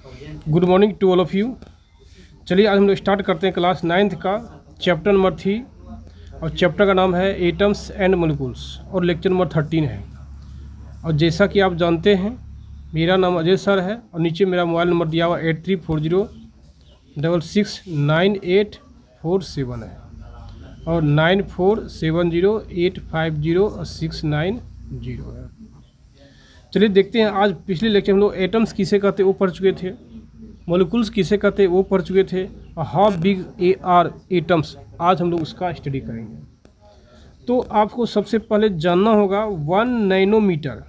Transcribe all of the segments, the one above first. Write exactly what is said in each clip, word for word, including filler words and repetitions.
Good morning to all of you. चलिए आज हम लोग स्टार्ट करते हैं क्लास नाइन्थ का चैप्टर नंबर थ्री, और चैप्टर का नाम है एटम्स एंड मोलिकुल्स, और लेक्चर नंबर थर्टीन है। और जैसा कि आप जानते हैं, मेरा नाम अजय सर है और नीचे मेरा मोबाइल नंबर दिया हुआ eight three four zero double six nine eight four seven है, और nine four seven zero eight five zero six nine zero है। चलिए देखते हैं, आज पिछले लेक्चर हम लोग एटम्स किसे कहते वो पढ़ चुके थे, मोलिकुल्स किसे कहते वो पढ़ चुके थे, और how big are atoms आज हम लोग उसका स्टडी करेंगे। तो आपको सबसे पहले जानना होगा वन नैनोमीटर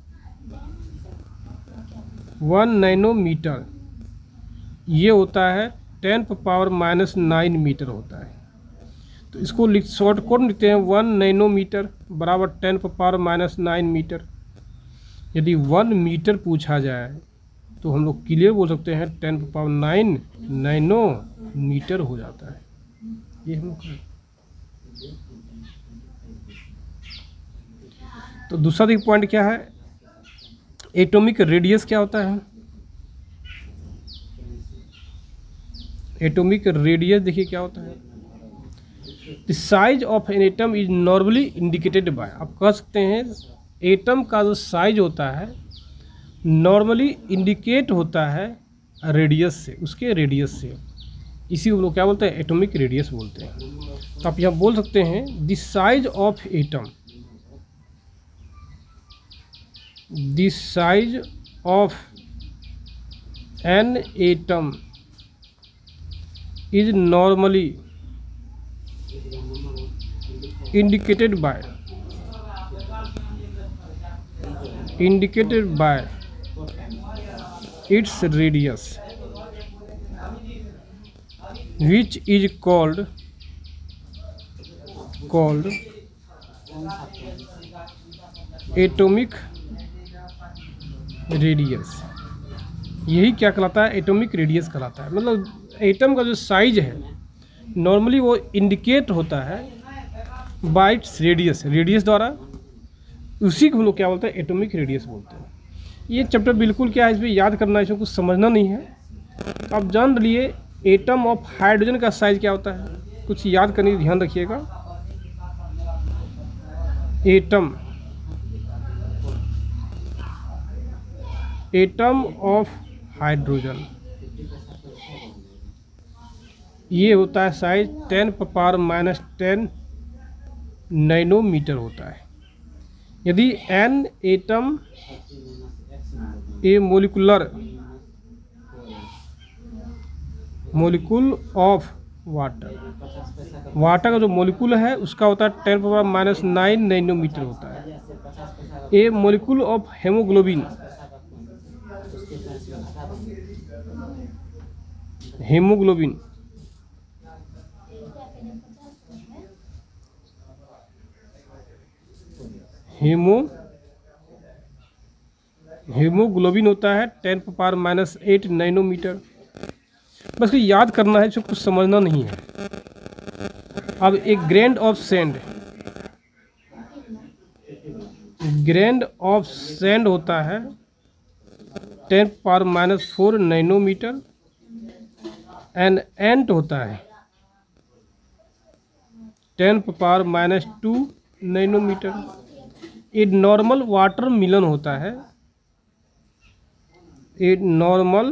वन नैनोमीटर ये होता है ten power minus nine metre होता है। तो इसको लिख शॉर्ट कोड लिखते हैं, वन नैनोमीटर बराबर ten power minus nine metre. यदि वन मीटर पूछा जाए तो हम लोग क्लियर बोल सकते हैं ten power nine nano metre हो जाता है। ये हम लोग, तो दूसरा देखिए पॉइंट क्या है, एटॉमिक रेडियस क्या होता है। एटॉमिक रेडियस देखिए क्या होता है, the size of an atom is normally indicated by, आप कह सकते हैं एटम का जो साइज होता है नॉर्मली इंडिकेट होता है रेडियस से, उसके रेडियस से। इसी को लोग क्या बोलते हैं, एटॉमिक रेडियस बोलते हैं। तो आप यहाँ बोल सकते हैं the size of atom the size of an atom is normally indicated by indicated by its radius, which is called called atomic radius। यही क्या कहलाता है, एटॉमिक रेडियस कहलाता है। मतलब एटम का जो साइज है नॉर्मली वो इंडिकेट होता है बाय इट्स रेडियस, रेडियस द्वारा, उसी को हम लोग क्या बोलते हैं, एटॉमिक रेडियस बोलते हैं। ये चैप्टर बिल्कुल क्या है, इसमें याद करना है, इसमें कुछ समझना नहीं है। तो आप जान लिए एटम ऑफ हाइड्रोजन का साइज क्या होता है, कुछ याद करने की ध्यान रखिएगा। एटम एटम ऑफ हाइड्रोजन ये होता है size ten power minus ten nanometre होता है। यदि an atom a molecular molecule of water, water का जो मोलिकुल है उसका होता है टेन पावर माइनस नाइन नैनोमीटर होता है। A molecule of haemoglobin haemoglobin haemo haemoglobin होता है ten power minus eight nanometre. बस ये याद करना है, इसमें कुछ समझना नहीं है। अब एक grain of sand grain of sand होता है ten power minus four nanometre. An ant होता है ten power minus two nanometre. A normal watermelon होता है ए नॉर्मल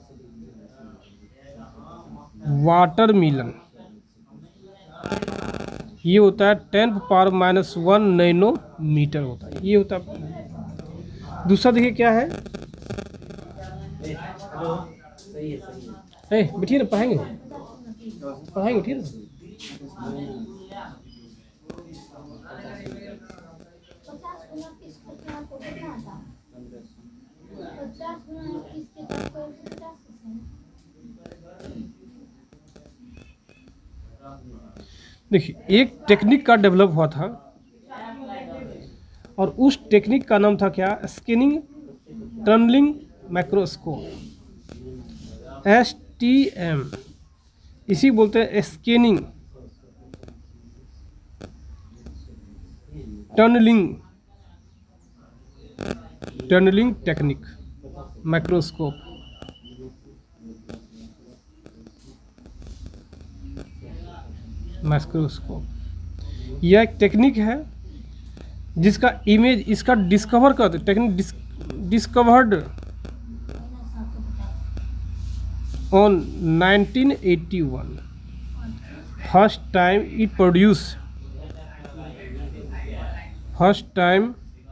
वाटर मिलन ये होता है ten power minus one nanometre होता है। ये होता है। दूसरा देखिए क्या है, ए बैठिए ना, पढ़ाएंगे पढ़ाएंगे ठीक है। देखिए एक टेक्निक का डेवलप हुआ था, और उस टेक्निक का नाम था क्या, scanning tunnelling microscope, S T M. इसी बोलते हैं scanning tunnelling tunnelling technique microscope. Microscope. यह एक टेक्निक है जिसका इमेज इसका डिस्कवर कर technique dis, discovered on nineteen eighty one. First time it produce first time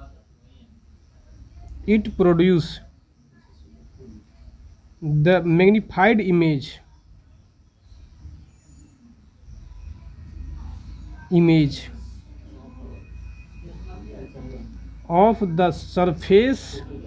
it produce the magnified image image of the surface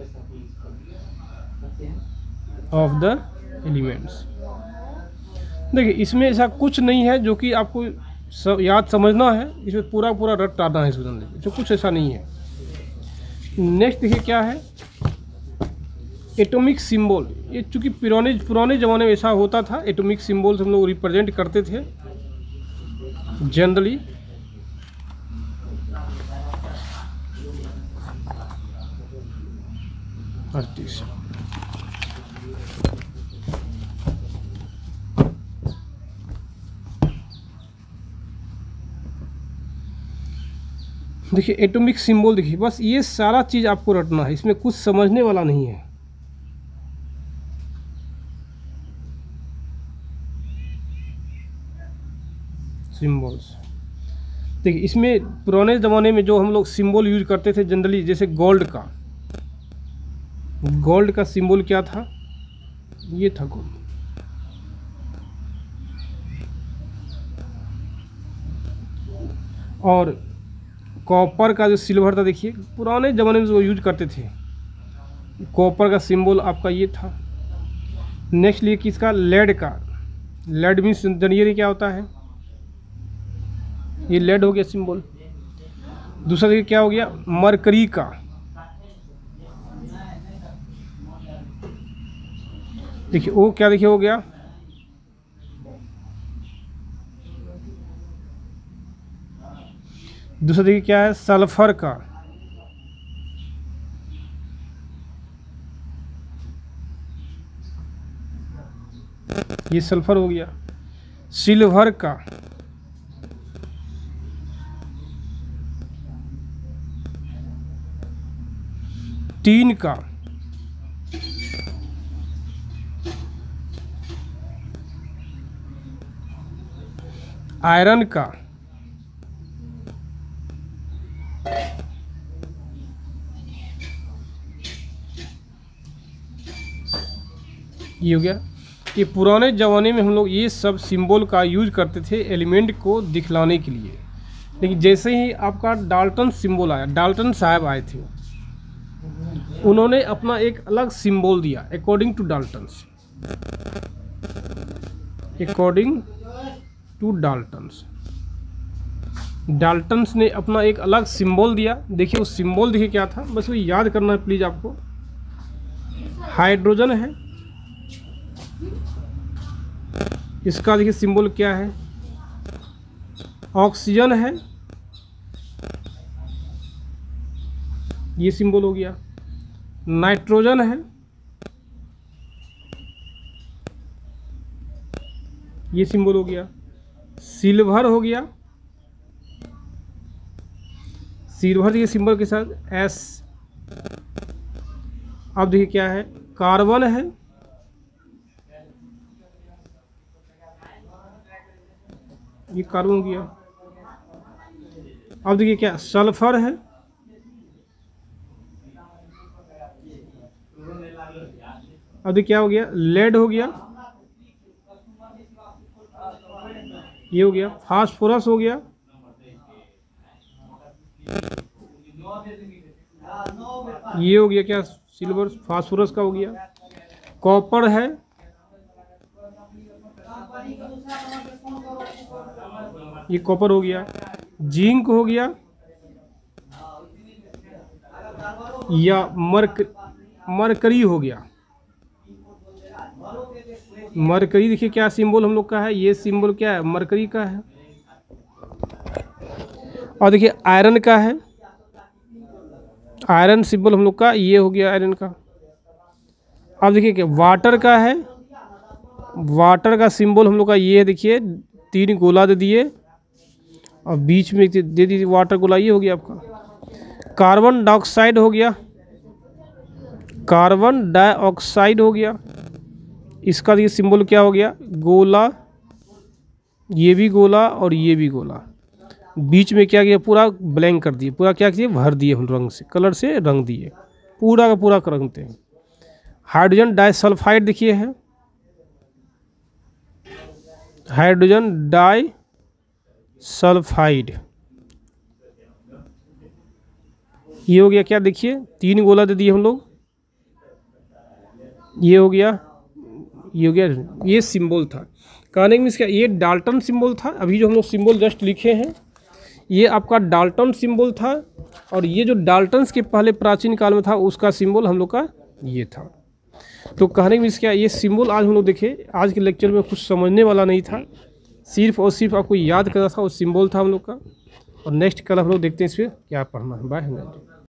of the elements। देखिए इसमें ऐसा कुछ नहीं है जो कि आपको सब याद समझना है, इसमें पूरा पूरा रट डालना है इसमें, जो कुछ ऐसा नहीं है। नेक्स्ट देखिए क्या है, एटॉमिक सिंबल। ये चूँकि पुराने पुराने ज़माने में ऐसा होता था, एटॉमिक सिंबल्स हम लोग रिप्रेजेंट करते थे जनरली। अड़तीस देखिए एटॉमिक सिंबल, देखिए बस ये सारा चीज़ आपको रटना है, इसमें कुछ समझने वाला नहीं है। सिंबल्स देखिए इसमें पुराने ज़माने में जो हम लोग सिंबल यूज करते थे जनरली, जैसे गोल्ड का गोल्ड का सिंबल क्या था, ये था गोल्ड। और कॉपर का जो सिल्वर था, देखिए पुराने ज़माने में जो यूज करते थे, कॉपर का सिंबल आपका ये था। नेक्स्ट लिए किसका, लेड का। लेड मीन्स जानिए क्या होता है, ये लेड हो गया सिंबल। दूसरा देखिए क्या हो गया, मरकरी का। देखिए वो क्या देखिए हो गया, दूसरा देखिए क्या है, सल्फर का। ये सल्फर हो गया। सिल्वर का, टीन का, आयरन का, ये हो गया। ये पुराने ज़माने में हम लोग ये सब सिंबल का यूज करते थे एलिमेंट को दिखलाने के लिए। लेकिन जैसे ही आपका डाल्टन सिंबल आया, डाल्टन साहब आए थे, उन्होंने अपना एक अलग सिंबल दिया according to Dalton's according to Dalton's Dalton's ने अपना एक अलग सिंबल दिया। देखिए उस सिंबल देखिए क्या था, बस वो याद करना है प्लीज़ आपको। हाइड्रोजन है, इसका देखिए सिंबल क्या है, ऑक्सीजन है, ये सिंबल हो गया। नाइट्रोजन है, ये सिंबल हो गया। सिल्वर हो गया, सिल्वर के सिंबल के साथ एस। अब देखिए क्या है, कार्बन है, ये कार्बन हो गया। अब देखिए क्या, सल्फर है, अब देखिए क्या हो गया, लेड हो गया, ये हो गया। फास्फोरस हो गया, ये हो गया क्या, सिल्वर फास्फोरस का हो गया। कॉपर है, ये कॉपर हो गया। जिंक हो गया, या मर्क मरकरी हो गया। मरकरी देखिए क्या सिंबल हम लोग का है, ये सिंबल क्या है, मरकरी का है। और देखिए आयरन का है, आयरन सिंबल हम लोग का ये हो गया आयरन का। अब देखिए क्या, वाटर का है, वाटर का सिंबल हम लोग का ये है, देखिए तीन गोला दे दिए, और बीच में दे दीजिए वाटर गोला, ये हो गया आपका। कार्बन डाइऑक्साइड हो गया, कार्बन डाइऑक्साइड हो गया, इसका ये सिंबल क्या हो गया, गोला, ये भी गोला और ये भी गोला। बीच में क्या किया, पूरा ब्लैंक कर दिए, पूरा क्या किए, भर दिए हम रंग से, कलर से रंग दिए, पूरा का पूरा रंगते हैं। हाइड्रोजन डाइसल्फाइड देखिए है, हाइड्रोजन डाई सल्फाइड, ये हो गया क्या, देखिए तीन गोला दे दिए हम लोग, ये हो गया, ये हो गया, ये सिंबल था। कहने में इसका ये डाल्टन सिंबल था। अभी जो हम लोग सिंबल जस्ट लिखे हैं ये आपका डाल्टन सिंबल था, और ये जो डाल्टन्स के पहले प्राचीन काल में था उसका सिंबल हम लोग का ये था। तो कहने में इसका ये सिंबल आज हम लोग देखे, आज के लेक्चर में कुछ समझने वाला नहीं था, सिर्फ और सिर्फ आपको याद करना था, वो सिंबल था हम लोग का। और नेक्स्ट कल हम लोग देखते हैं इस पर क्या पढ़ना है। बाय।